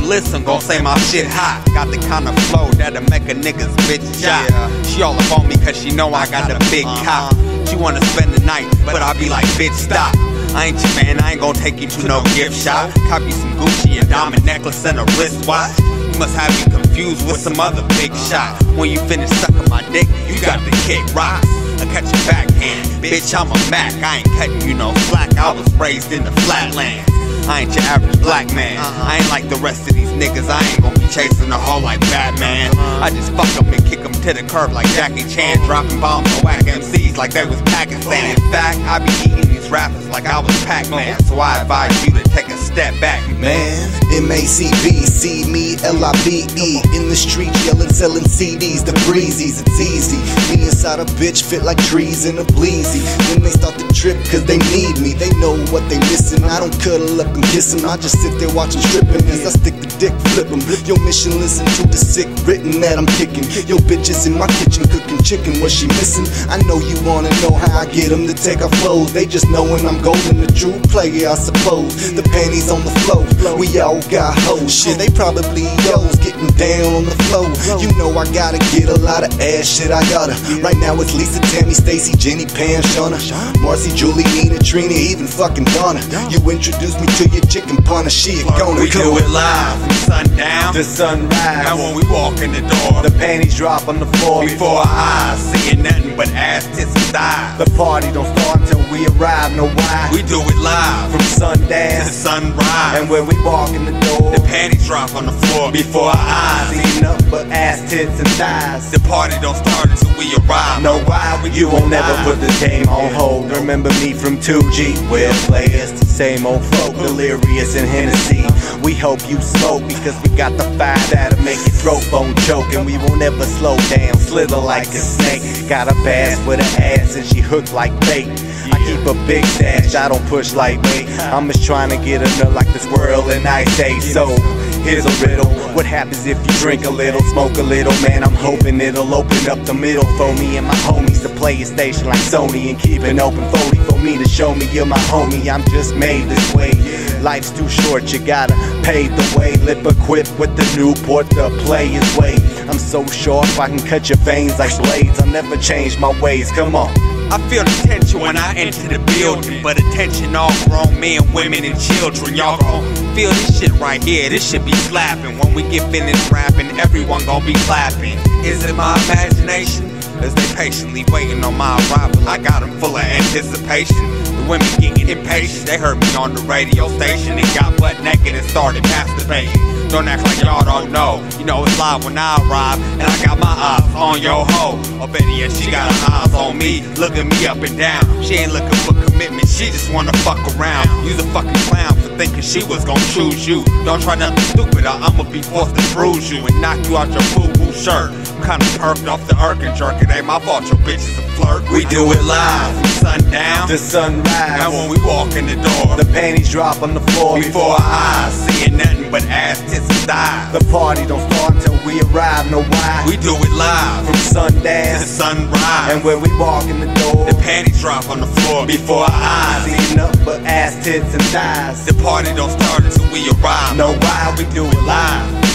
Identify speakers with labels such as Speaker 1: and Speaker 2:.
Speaker 1: listen, gon' say my shit hot. Got the kind of flow that'll make a nigga's bitch shot. She all up on me cause she know I got a big cock. She wanna spend the night, but I be like, bitch, stop. I ain't your man, I ain't gon' take you to no gift shop. Copy some Gucci, a diamond necklace, and a wristwatch. You must have me confused with some other big shot. When you finish sucking my dick, you got to kick rocks. I catch your backhand, bitch, I'm a Mac. I ain't cutting you no slack, I was raised in the flatlands. I ain't your average black man. I ain't like the rest of these niggas. I ain't gon' be chasing a hoe like Batman. I just fuck them and kick them to the curb like Jackie Chan, dropping bombs on whack MCs like they was Pakistan. In fact, I be eating these rappers like I was Pac-Man. So I advise you to take a step back, man.
Speaker 2: M-A-C-B, see me, L-I-B-E. In the streets yelling, selling CDs, the breezies, it's easy. Me inside a bitch fit like trees in a bleezy. Then they start to trip cause they need me. They know what they missing. I don't cuddle up and kiss them. I just sit there watching stripping as I stick the dick, flip them. Your mission, listen to the sick written that I'm kicking. Your bitches in my kitchen cooking chicken. What she missing? I know you wanna know how I get them to take off clothes. They just knowin' I'm golden, the true player, I suppose. The panties on the floor, we all got hoes. Shit, they probably yo's getting down on the floor. You know I gotta get a lot of ass, shit I gotta. Right now it's Lisa, Tammy, Stacy, Jenny, Pam, Shauna, Marcy, Julie, Nina, Trina, even fucking Donna. You introduced me to your chicken punter, she a goner.
Speaker 1: We do it live from sundown
Speaker 2: to sunrise.
Speaker 1: And when we walk in the door,
Speaker 2: the panties drop on the floor.
Speaker 1: Before our eyes, seeing nothing but ass, tits, and thighs.
Speaker 2: The party don't start until we arrive, know why?
Speaker 1: We do it live
Speaker 2: from sundown
Speaker 1: to sunrise.
Speaker 2: And when we walk in the door,
Speaker 1: the panties drop on the floor. Before our eyes,
Speaker 2: seeing nothing but ass, tits, and thighs.
Speaker 1: The party don't start until we arrive.
Speaker 2: Know why? You won't never put this game on hold. Remember me from 2G, well players, same old folk, delirious in Hennessy. We hope you smoke because we got the fire that'll make your throat bone choke. And we won't ever slow down, slither like a snake. Got a bass with an ass and she hooked like bait. I keep a big stash, I don't push lightweight. I'm just trying to get a nut like the squirrel in Ice Age. So here's a riddle, what happens if you drink a little, smoke a little? Man, I'm hoping it'll open up the middle for me and my homies to play a station like Sony and keep an open foley for me to show me you're my homie. I'm just made this way. Life's too short, you gotta pave the way. Lip equipped with the Newport, the player's way. I'm so sharp, I can cut your veins like blades. I'll never change my ways, come on.
Speaker 1: I feel the tension when I enter the building, but attention all grown men, women, and children. Y'all gon' feel this shit right here, this shit be slapping. When we get finished rapping, everyone gon' be clapping. Is it my imagination? As they patiently waiting on my arrival, I got them full of anticipation. The women getting impatient, they heard me on the radio station and got butt naked and started masturbating. Don't act like y'all don't know, you know it's live when I arrive, and I got my eyes on your hoe. Or better yet, she got her eyes on me, looking me up and down. She ain't looking for commitment, she just wanna fuck around. You's a fucking clown for thinking she was gon' choose you. Don't try nothing stupid or I'ma be forced to bruise you and knock you out your boo-boo shirt. I'm kinda perked off the irk and jerk, it ain't my fault your bitch is a flirt. We do it live from sundown
Speaker 2: to sunrise.
Speaker 1: And when we walk in the door,
Speaker 2: the panties drop on the floor.
Speaker 1: Before our eyes, seeing nothing but ass, tits, and thighs.
Speaker 2: The party don't start until we arrive, know why?
Speaker 1: We do it live
Speaker 2: from sundown
Speaker 1: to sunrise.
Speaker 2: And when we walk in the door,
Speaker 1: the panties drop on the floor. Before our eyes,
Speaker 2: seeing nothing but ass, tits, and thighs.
Speaker 1: The party don't start until we arrive.
Speaker 2: Know why? We do it live.